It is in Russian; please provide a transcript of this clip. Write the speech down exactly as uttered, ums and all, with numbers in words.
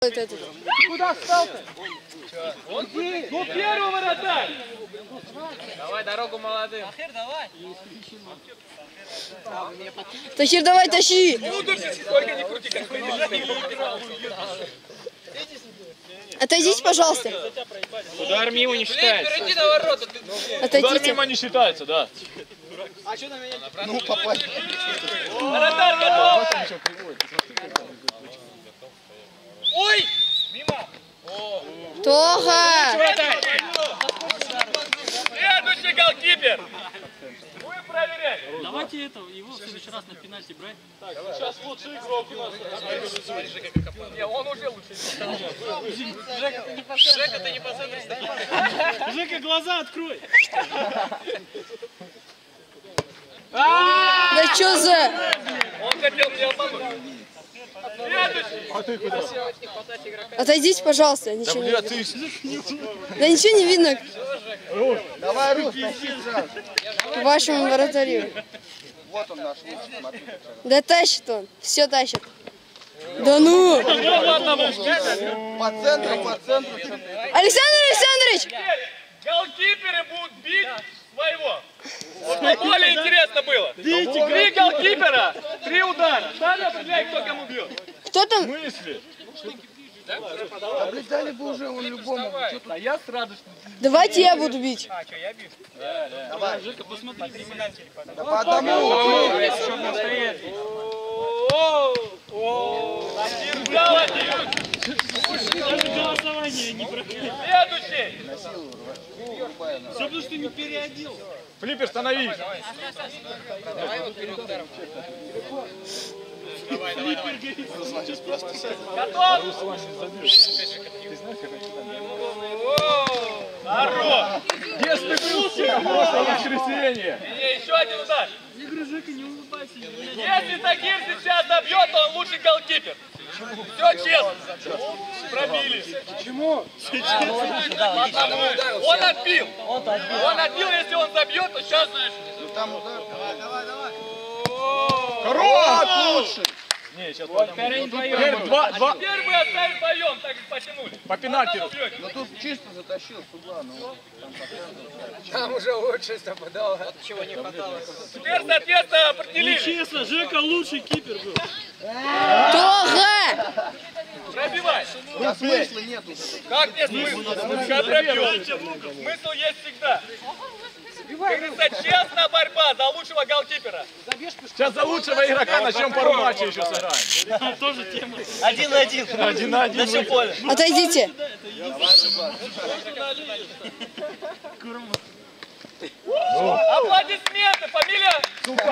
делает этот. Куда встал-то? Ну первый вратарь! Давай дорогу молодым. Тахир, давай. Тахир, давай, тащи! Только не крути, как Отойдите, пожалуйста. Удар мимо не считается. Иди на ворота. Удар Отойдите. мимо не считается, да. А что на меня? Ну, попасть. Вратарь готов! Ой! Мимо! Тоха! Следующий голкипер! Будем проверять. Давайте это, его в следующий раз на пенальти брать. Так, сейчас лучший игрок у нас. Не, он уже лучший. Жека, ты не посмотришь. Жека, ты не посмотришь. Жека, глаза открой! Да что за... Он хотел мне обмануть. Следующий. А ты куда? Отойдите, пожалуйста. Ничего не видно. Да ничего не видно Давай, Рус, тащи сразу. к вашему вратарю. Вот он наш луч, смотри. Да тащит он. Все тащит. Да ну! По центру, по центру. что-то. Александр Александрович! Теперь голкиперы будут бить своего. Чтобы более интересно было. Три голкипера, три удара. Сами определяй, кто кому бьет. Кто там? Мысли. Облетали бы уже он любому. Что тут? А я с радостью. Давайте я буду бить. А, что, я бью? Давай. Жека, посмотри. Да по одному. Один взял один. Даже голосование не проходит. Следующий. Все потому, что не переодел. Флиппер, становись. Давай, давай, давай. Готов? Хорош! Если был просто воскресенье. Не, еще один удар. Я говорю, Жека, не улыбайся. Если Тахир сейчас добьет, то он лучший голкипер. Все честно. Пробили. Почему? Он отбил. Он отбил, если он забьет, то сейчас, знаешь. Там удар. Давай, давай. Хорош! Лучше. Не, сейчас теперь два, два. Теперь мы оставим вдвоем, так как потянули. По пенальти. Ну тут чисто затащил с угла. Ну, там, по центру. Там уже лучше совпадало. Вот чего не хватало. Теперь, соответственно, определили. Честно, Жека лучший кипер был. Тоха! Пробивай. Да смысла нету. Как нет смысла? Сейчас пробьем. Смысл есть всегда. Как говорится, честная борьба за лучшего голкипера. Сейчас за лучшего игрока начнем пару матчей еще сыграем. Тоже тема. Один на один. Один на один. На все поле. Отойдите. Аплодисменты, фамилия?